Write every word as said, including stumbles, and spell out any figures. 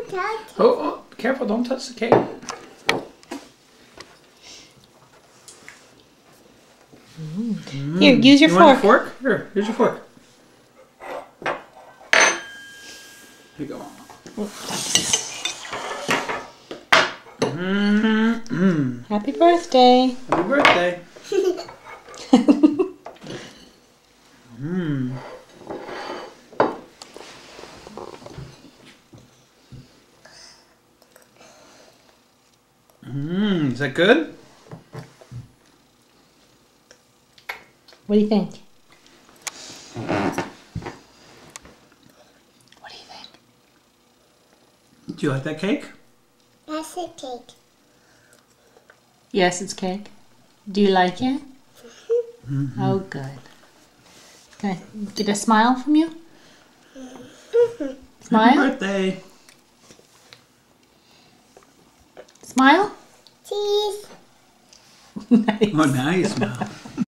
Don't touch. Oh, oh, careful! Don't touch the cake. Mm. Here, use your you fork. Want a fork? Here, here's your fork. Here you go. Mm-hmm. Happy birthday. Happy birthday. Mmm. Mmm. Is that good? What do you think? What do you think? Do you like that cake? That's a cake. Yes, it's cake. Do you like it? Mm-hmm. Oh, good. Can I get a smile from you? Smile? Happy birthday. Cheese. Smile? Nice. Oh, now you smile.